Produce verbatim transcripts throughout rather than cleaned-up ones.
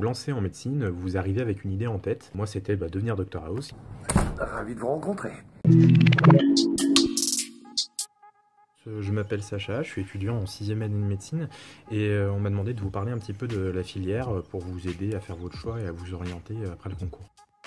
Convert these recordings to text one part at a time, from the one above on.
lancez en médecine, vous arrivez avec une idée en tête. Moi, c'était bah, devenir Docteur House. Ravi de vous rencontrer. Je m'appelle Sacha, je suis étudiant en sixième année de médecine et on m'a demandé de vous parler un petit peu de la filière pour vous aider à faire votre choix et à vous orienter après le concours.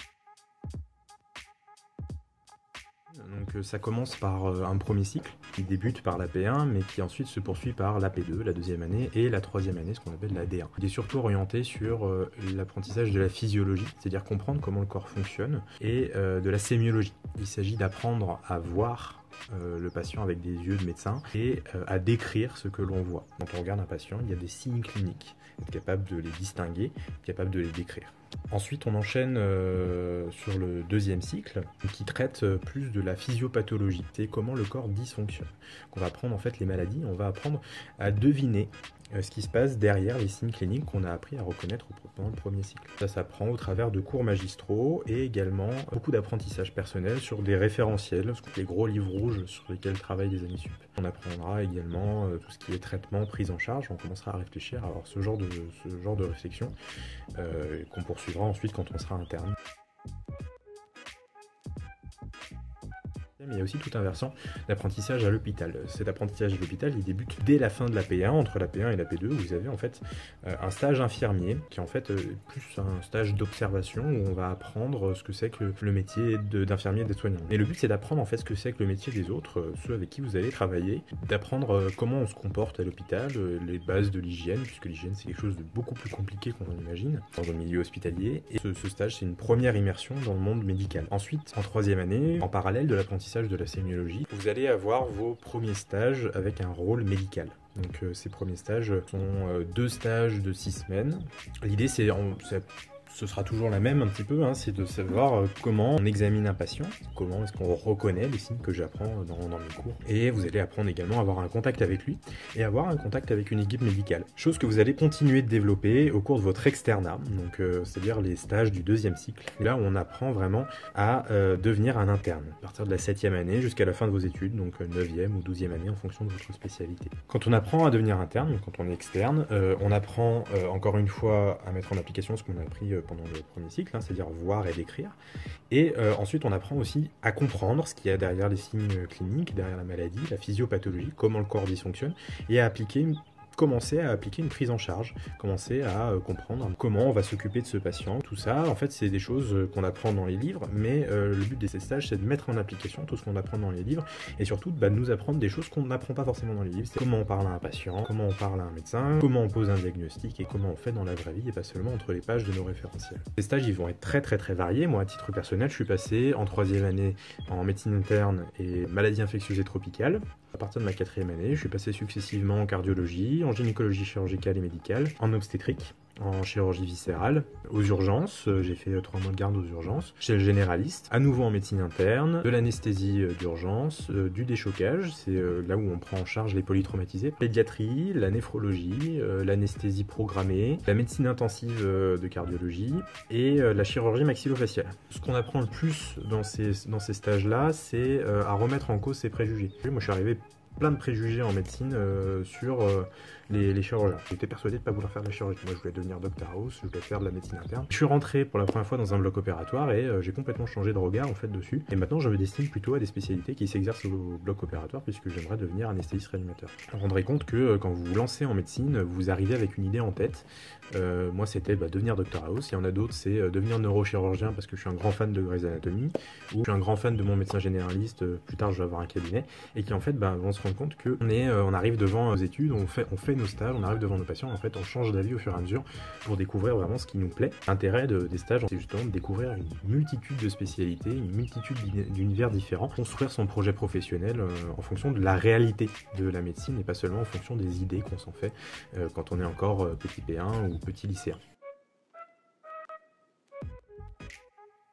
Donc ça commence par un premier cycle qui débute par l'A P un mais qui ensuite se poursuit par l'A P deux, la deuxième année, et la troisième année, ce qu'on appelle la D un. Il est surtout orienté sur l'apprentissage de la physiologie, c'est-à-dire comprendre comment le corps fonctionne, et de la sémiologie. Il s'agit d'apprendre à voir Euh, le patient avec des yeux de médecin et euh, à décrire ce que l'on voit. Quand on regarde un patient, il y a des signes cliniques, être capable de les distinguer, capable de les décrire. Ensuite, on enchaîne euh, sur le deuxième cycle qui traite plus de la physiopathologie, c'est comment le corps dysfonctionne. On va apprendre en fait les maladies, on va apprendre à deviner euh, ce qui se passe derrière les signes cliniques qu'on a appris à reconnaître pendant le premier cycle. Ça s'apprend au travers de cours magistraux et également beaucoup d'apprentissage personnel sur des référentiels, les gros livres rouges sur lesquels travaillent les années sup. On apprendra également euh, tout ce qui est traitement, prise en charge, on commencera à réfléchir à avoir ce genre de, ce genre de réflexion euh, qu'on poursuivra ensuite quand on sera interne. Mais il y a aussi tout un versant d'apprentissage à l'hôpital. Cet apprentissage à l'hôpital, il débute dès la fin de l'A P un, entre l'A P un et l'A P deux, où vous avez en fait euh, un stage infirmier, qui est en fait euh, plus un stage d'observation, où on va apprendre ce que c'est que le métier d'infirmier et d'aide-soignant. Et le but, c'est d'apprendre en fait ce que c'est que le métier des autres, euh, ceux avec qui vous allez travailler, d'apprendre euh, comment on se comporte à l'hôpital, euh, les bases de l'hygiène, puisque l'hygiène c'est quelque chose de beaucoup plus compliqué qu'on en imagine, dans un milieu hospitalier. Et ce, ce stage, c'est une première immersion dans le monde médical. Ensuite, en troisième année, en parallèle de l'apprentissage de la sémiologie, vous allez avoir vos premiers stages avec un rôle médical. Donc euh, ces premiers stages sont euh, deux stages de six semaines. L'idée c'est, ce sera toujours la même un petit peu, hein, c'est de savoir euh, comment on examine un patient, comment est-ce qu'on reconnaît les signes que j'apprends dans, dans mes cours. Et vous allez apprendre également à avoir un contact avec lui et avoir un contact avec une équipe médicale. Chose que vous allez continuer de développer au cours de votre externat, donc euh, c'est-à-dire les stages du deuxième cycle. Et là où on apprend vraiment à euh, devenir un interne, à partir de la septième année jusqu'à la fin de vos études, donc neuvième ou douzième année en fonction de votre spécialité. Quand on apprend à devenir interne, quand on est externe, euh, on apprend euh, encore une fois à mettre en application ce qu'on a appris euh, pendant le premier cycle, hein, c'est-à-dire voir et décrire. Et euh, ensuite, on apprend aussi à comprendre ce qu'il y a derrière les signes cliniques, derrière la maladie, la physiopathologie, comment le corps dysfonctionne, et à appliquer une commencer à appliquer une prise en charge, commencer à euh, comprendre comment on va s'occuper de ce patient. Tout ça, en fait, c'est des choses qu'on apprend dans les livres, mais euh, le but de ces stages, c'est de mettre en application tout ce qu'on apprend dans les livres, et surtout bah, de nous apprendre des choses qu'on n'apprend pas forcément dans les livres. C'est comment on parle à un patient, comment on parle à un médecin, comment on pose un diagnostic, et comment on fait dans la vraie vie, et pas seulement entre les pages de nos référentiels. Ces stages, ils vont être très très très variés. Moi, à titre personnel, je suis passé en troisième année en médecine interne et maladies infectieuses et tropicales. À partir de ma quatrième année, je suis passé successivement en cardiologie, en gynécologie chirurgicale et médicale, en obstétrique, en chirurgie viscérale, aux urgences, j'ai fait trois mois de garde aux urgences, chez le généraliste, à nouveau en médecine interne, de l'anesthésie d'urgence, euh, du déchocage, c'est euh, là où on prend en charge les polytraumatisés, pédiatrie, la néphrologie, euh, l'anesthésie programmée, la médecine intensive euh, de cardiologie et euh, la chirurgie maxillofaciale. Ce qu'on apprend le plus dans ces, dans ces stages-là, c'est euh, à remettre en cause ses préjugés. Moi, je suis arrivé plein de préjugés en médecine euh, sur euh, les, les chirurgiens. J'étais persuadé de ne pas vouloir faire de la chirurgie. Moi, je voulais devenir Docteur House, je voulais faire de la médecine interne. Je suis rentré pour la première fois dans un bloc opératoire et euh, j'ai complètement changé de regard en fait dessus. Et maintenant, je me destine plutôt à des spécialités qui s'exercent au bloc opératoire puisque j'aimerais devenir anesthésiste réanimateur. Vous vous rendrez compte que euh, quand vous vous lancez en médecine, vous arrivez avec une idée en tête. Euh, moi, c'était bah, devenir Docteur House. Il y en a d'autres, c'est euh, devenir neurochirurgien parce que je suis un grand fan de Grey's Anatomy ou je suis un grand fan de mon médecin généraliste. Euh, plus tard, je vais avoir un cabinet et qui en fait bah, vont se rendre compte que on est, euh, on arrive devant nos études, on fait, on fait nos stages, on arrive devant nos patients, en fait on change d'avis au fur et à mesure pour découvrir vraiment ce qui nous plaît. L'intérêt de, des stages, c'est justement de découvrir une multitude de spécialités, une multitude d'univers différents, construire son projet professionnel euh, en fonction de la réalité de la médecine et pas seulement en fonction des idées qu'on s'en fait euh, quand on est encore euh, petit P un ou petit lycéen.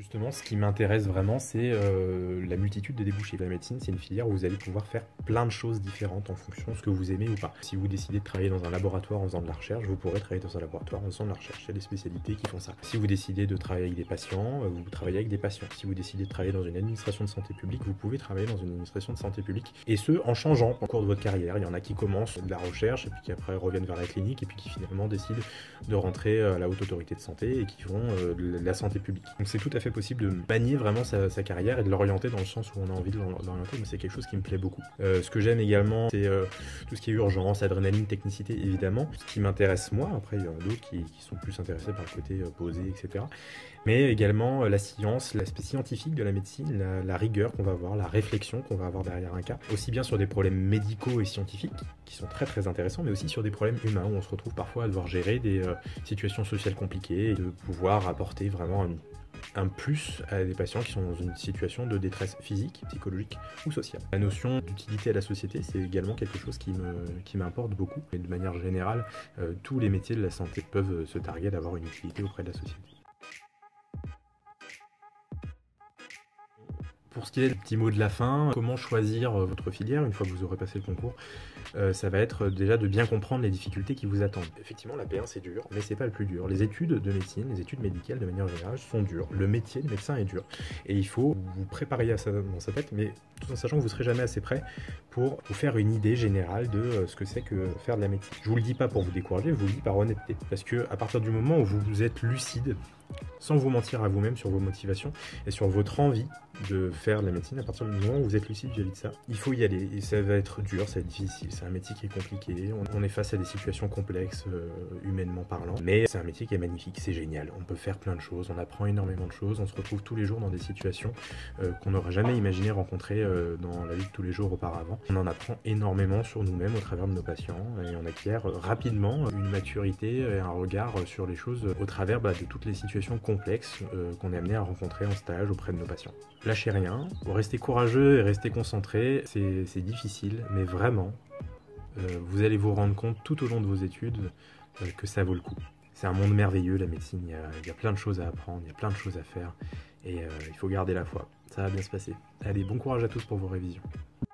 Justement, ce qui m'intéresse vraiment, c'est euh, la multitude de débouchés. La médecine, c'est une filière où vous allez pouvoir faire plein de choses différentes en fonction de ce que vous aimez ou pas. Si vous décidez de travailler dans un laboratoire en faisant de la recherche, vous pourrez travailler dans un laboratoire en faisant de la recherche. Il y a des spécialités qui font ça. Si vous décidez de travailler avec des patients, vous travaillez avec des patients. Si vous décidez de travailler dans une administration de santé publique, vous pouvez travailler dans une administration de santé publique. Et ce, en changeant au cours de votre carrière. Il y en a qui commencent de la recherche et puis qui après reviennent vers la clinique et puis qui finalement décident de rentrer à la haute autorité de santé et qui font euh, de la santé publique. Donc c'est tout à fait possible de manier vraiment sa, sa carrière et de l'orienter dans le sens où on a envie de l'orienter, mais c'est quelque chose qui me plaît beaucoup. Euh, ce que j'aime également, c'est euh, tout ce qui est urgence, adrénaline, technicité, évidemment. Ce qui m'intéresse moi, après il y en a d'autres qui, qui sont plus intéressés par le côté euh, posé, et cetera. Mais également euh, la science, l'aspect scientifique de la médecine, la, la rigueur qu'on va avoir, la réflexion qu'on va avoir derrière un cas, aussi bien sur des problèmes médicaux et scientifiques, qui sont très très intéressants, mais aussi sur des problèmes humains, où on se retrouve parfois à devoir gérer des euh, situations sociales compliquées, et de pouvoir apporter vraiment un un plus à des patients qui sont dans une situation de détresse physique, psychologique ou sociale. La notion d'utilité à la société, c'est également quelque chose qui me, qui m'importe beaucoup. Et de manière générale, euh, tous les métiers de la santé peuvent se targuer d'avoir une utilité auprès de la société. Pour ce qui est du petit mot de la fin, comment choisir votre filière une fois que vous aurez passé le concours, euh, ça va être déjà de bien comprendre les difficultés qui vous attendent. Effectivement, la P un c'est dur, mais c'est pas le plus dur. Les études de médecine, les études médicales de manière générale sont dures. Le métier de médecin est dur. Et il faut vous préparer à ça dans sa tête, mais tout en sachant que vous ne serez jamais assez prêt pour vous faire une idée générale de ce que c'est que faire de la médecine. Je vous le dis pas pour vous décourager, je vous le dis par honnêteté. Parce que à partir du moment où vous êtes lucide, sans vous mentir à vous-même sur vos motivations et sur votre envie de faire de la médecine, à partir du moment où vous êtes lucide vis-à-vis de ça, il faut y aller. Et ça va être dur, ça va être difficile, c'est un métier qui est compliqué, on est face à des situations complexes, euh, humainement parlant, mais c'est un métier qui est magnifique, c'est génial, on peut faire plein de choses, on apprend énormément de choses, on se retrouve tous les jours dans des situations euh, qu'on n'aurait jamais imaginé rencontrer euh, dans la vie de tous les jours auparavant. On en apprend énormément sur nous-mêmes au travers de nos patients et on acquiert rapidement une maturité et un regard sur les choses au travers bah, de toutes les situations complexes euh, qu'on est amené à rencontrer en stage auprès de nos patients. Lâchez rien, restez courageux et restez concentré, c'est difficile, mais vraiment, euh, vous allez vous rendre compte tout au long de vos études euh, que ça vaut le coup. C'est un monde merveilleux, la médecine, il y, a, il y a plein de choses à apprendre, il y a plein de choses à faire, et euh, il faut garder la foi, ça va bien se passer. Allez, bon courage à tous pour vos révisions.